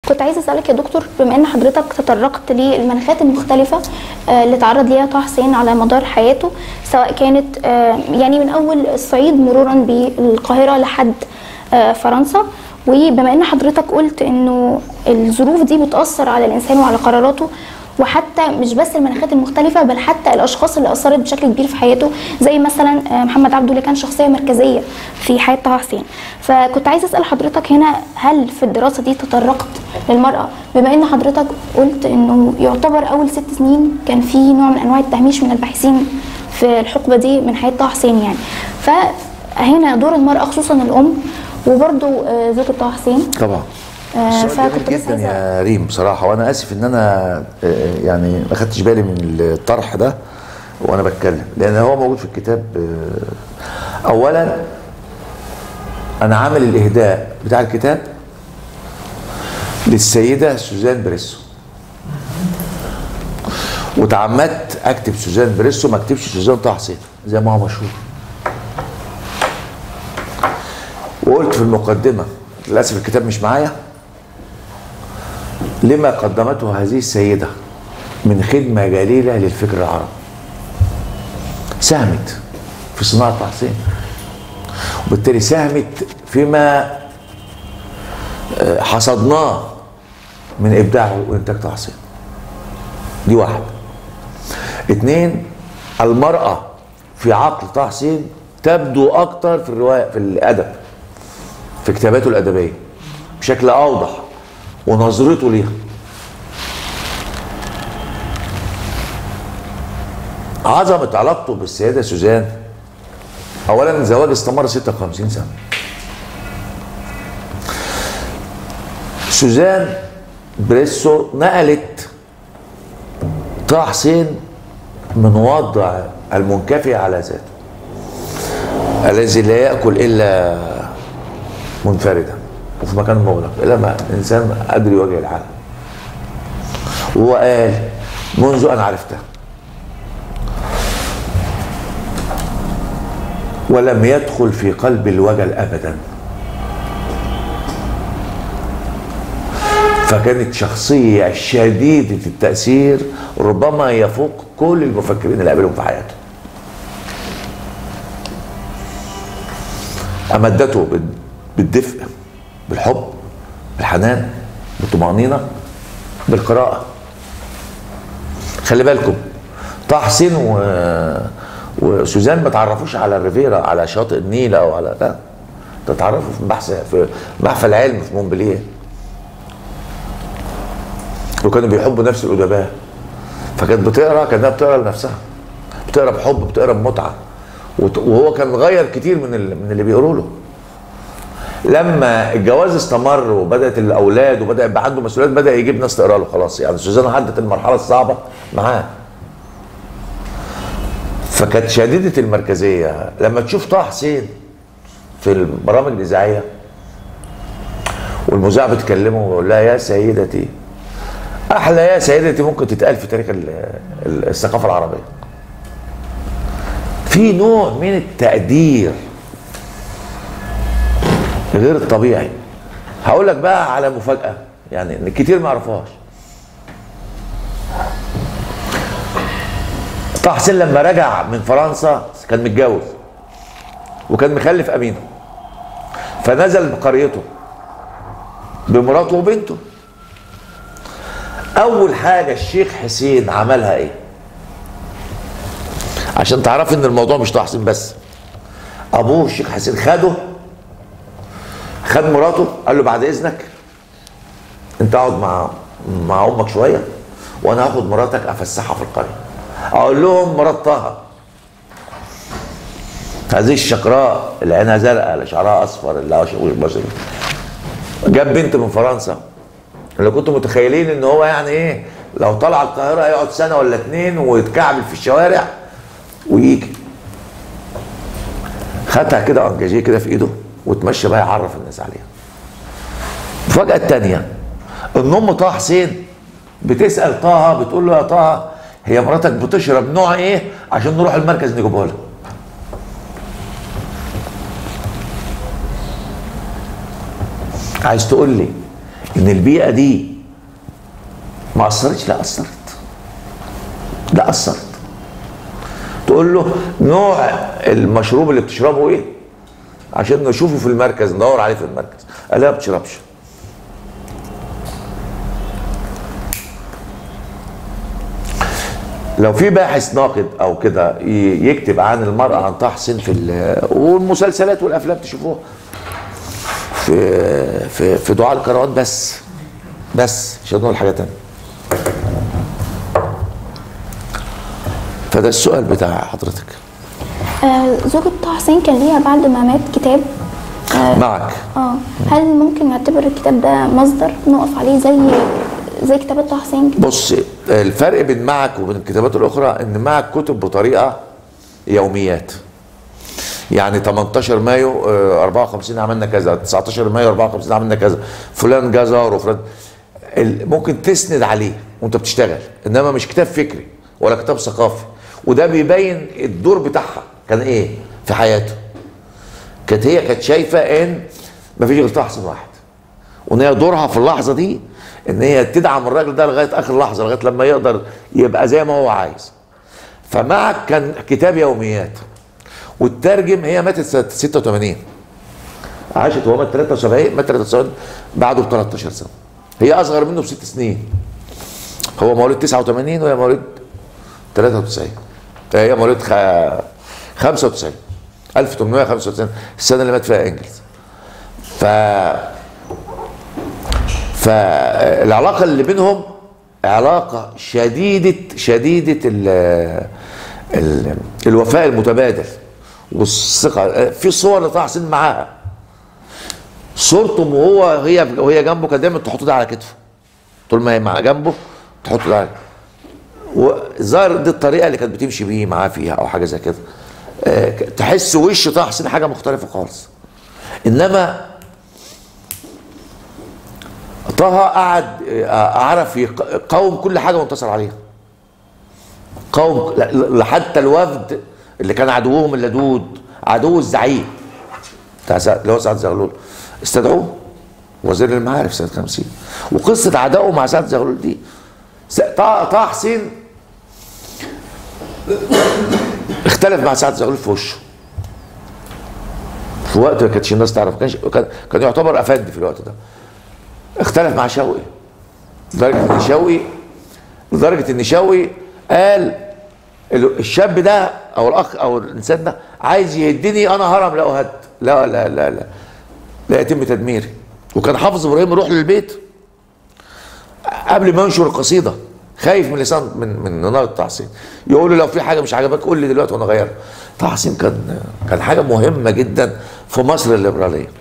كنت عايزه اسالك يا دكتور، بما ان حضرتك تطرقت للمناخات المختلفه اللي تعرض ليها طه حسين على مدار حياته، سواء كانت يعني من اول الصعيد مرورا بالقاهره لحد فرنسا، وبما ان حضرتك قلت انه الظروف دي بتاثر على الانسان وعلى قراراته، وحتى مش بس المناخات المختلفه بل حتى الاشخاص اللي اثرت بشكل كبير في حياته، زي مثلا محمد عبده اللي كان شخصيه مركزيه في حياه طه حسين. فكنت عايزه اسال حضرتك هنا، هل في الدراسه دي تطرقت للمراه، بما ان حضرتك قلت انه يعتبر اول 6 سنين كان في نوع من انواع التهميش من الباحثين في الحقبه دي من حياه طه حسين يعني، فهنا دور المراه خصوصا الام وبرده زوجة طه حسين طبعا. فكنت جدا يا ريم بصراحه، وانا اسف ان انا يعني ما خدتش بالي من الطرح ده وانا بتكلم، لان هو موجود في الكتاب. اولا انا عامل الاهداء بتاع الكتاب للسيده سوزان بريسو، وتعمدت اكتب سوزان بريسو، ما اكتبش سوزان طه حسين زي ما هو مشهور. وقلت في المقدمه، للاسف الكتاب مش معايا، لما قدمته هذه السيدة من خدمة جليلة للفكر العربي. ساهمت في صناعة طه حسين، وبالتالي ساهمت فيما حصدناه من إبداعه وإنتاج طه حسين. دي واحد. 2، المرأة في عقل طه حسين تبدو أكتر في الرواية، في الأدب، في كتاباته الأدبية بشكل أوضح، ونظرته ليها. عظمة علاقته بالسيدة سوزان، أولا الزواج استمر 56 سنة. سوزان بريسو نقلت طه حسين من وضع المنكفي على ذاته الذي لا يأكل إلا منفردا وفي مكان مغلق، إلا ما إنسان قادر يواجه العالم. وهو قال منذ أن عرفته ولم يدخل في قلب الوجل أبدا. فكانت شخصية شديدة التأثير، ربما يفوق كل المفكرين اللي قابلهم في حياته. أمدته بالدفء، بالحب، بالحنان، بالطمأنينة، بالقراءة. خلي بالكم طه حسين وسوزان ما تعرفوش على الريفيرا، على شاطئ النيل او على لا، تتعرفوا في محفل علم في مونبلييه، وكانوا بيحبوا نفس الادباء. فكانت بتقرا كانها بتقرا لنفسها، بتقرا بحب، بتقرا بمتعه، وهو كان غير كتير من اللي بيقولوا له. لما الجواز استمر وبدات الاولاد وبدا يبقى عنده مسؤوليات، بدا يجيب ناس تقرا له خلاص. يعني سوزان عدت المرحله الصعبه معاه، فكانت شديده المركزيه. لما تشوف طه حسين في البرامج الاذاعيه والمذيع بتكلمه ويقول لها يا سيدتي، احلى يا سيدتي ممكن تتقال في تاريخ الثقافه العربيه. في نوع من التقدير غير الطبيعي. هقول لك بقى على مفاجاه يعني كتير ما يعرفوهاش. طه حسين لما رجع من فرنسا كان متجوز وكان مخلف امينه، فنزل بقريته بمراته وبنته. اول حاجه الشيخ حسين عملها ايه؟ عشان تعرف ان الموضوع مش طه حسين بس، ابوه الشيخ حسين خد مراته، قال له بعد اذنك انت اقعد مع امك شويه وانا هاخد مراتك افسحها في القريه. اقول لهم مرات طه هذه الشقراء اللي عينها زرقاء اللي شعرها اصفر اللي بشر، جاب بنت من فرنسا، اللي كنتوا متخيلين ان هو يعني ايه لو طلع القاهره هيقعد سنه ولا 2 ويتكعبل في الشوارع ويجي. خدها كده انجاجيه كده في ايده وتمشى بقى يعرف الناس عليها. المفاجاه الثانيه ان ام طه حسين بتسال طه، بتقول له يا طه هي مراتك بتشرب نوع ايه عشان نروح المركز نجيبه لها. عايز تقول لي ان البيئه دي ما اثرتش؟ لا اثرت، لا اثرت. تقول له نوع المشروب اللي بتشربه ايه عشان نشوفه في المركز، ندور عليه في المركز، قال لا ما بتشربش. لو في باحث ناقد او كده يكتب عن المرأة عن طه حسين والمسلسلات والافلام تشوفوها في دعاء الكروان بس مش هنقول حاجه تانية. فده السؤال بتاع حضرتك. زوجة طه حسين كان ليها بعد ما مات كتاب معك. هل ممكن نعتبر الكتاب ده مصدر نقف عليه زي كتابات طه حسين كده؟ بص، الفرق بين معك وبين الكتابات الاخرى ان معك كتب بطريقه يوميات. يعني 18 مايو 54 عملنا كذا، 19 مايو 54 عملنا كذا، فلان جزر وفلان، ممكن تسند عليه وانت بتشتغل، انما مش كتاب فكري ولا كتاب ثقافي. وده بيبين الدور بتاعها كان ايه في حياته. هي كانت شايفه ان مفيش غير طه حسين واحد، وان هي دورها في اللحظه دي ان هي تدعم الراجل ده لغايه اخر لحظه، لغايه لما يقدر يبقى زي ما هو عايز. فمعك كان كتاب يوميات، والترجم هي ماتت سنه 86، عاشت وهو مات 73، مات 73 بعده ب 13 سنه. هي اصغر منه ب6 سنين. هو مواليد 89 وهي مواليد 93. هي مواليد 95 1895 السنه اللي مات فيها انجلز. فالعلاقه اللي بينهم علاقه شديده الوفاء المتبادل والثقه. في صور لطه حسين معاها، صورته وهي جنبه كانت دايما تحط ده على كتفه، طول ما هي مع جنبه تحط ده على كتفه. وظاهر دي الطريقه اللي كانت بتمشي بيه معاه فيها او حاجه زي كده. تحس وش طه حسين حاجه مختلفه خالص. انما طه قعد عرف يقاوم كل حاجه وانتصر عليها. قوم حتى الوفد اللي كان عدوهم اللدود، عدو الزعيم اللي هو سعد زغلول، استدعوه وزير المعارف سنه 50. وقصه عدائه مع سعد زغلول دي، طه حسين اختلف مع سعد زغلول في وشه في وقت ما كانتش الناس تعرف. كان يعتبر افندي في الوقت ده. اختلف مع شوقي لدرجه ان شوقي قال الشاب ده او الاخ او الانسان ده عايز يهدني انا هرم لا اهد، لا لا لا لا لا يتم تدميري. وكان حافظ ابراهيم يروح للبيت قبل ما ينشر القصيده، خايف من لسان من نار طه حسين، يقول له لو في حاجه مش عجبك قول لي دلوقتي وانا اغيرها. طه حسين كان حاجه مهمه جدا في مصر الليبراليه.